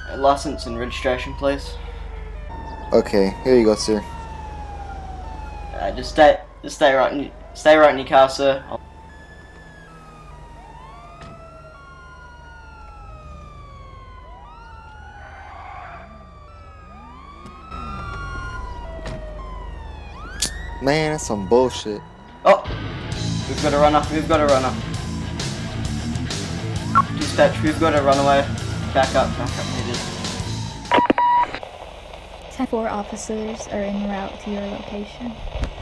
License and registration, please. Okay, here you go, sir. Just stay right in your car, sir. Man, that's some bullshit. Oh, we've got a runner. We've got a runner. Dispatch, we've got a runaway. Back up needed. 10-4 officers are en route to your location.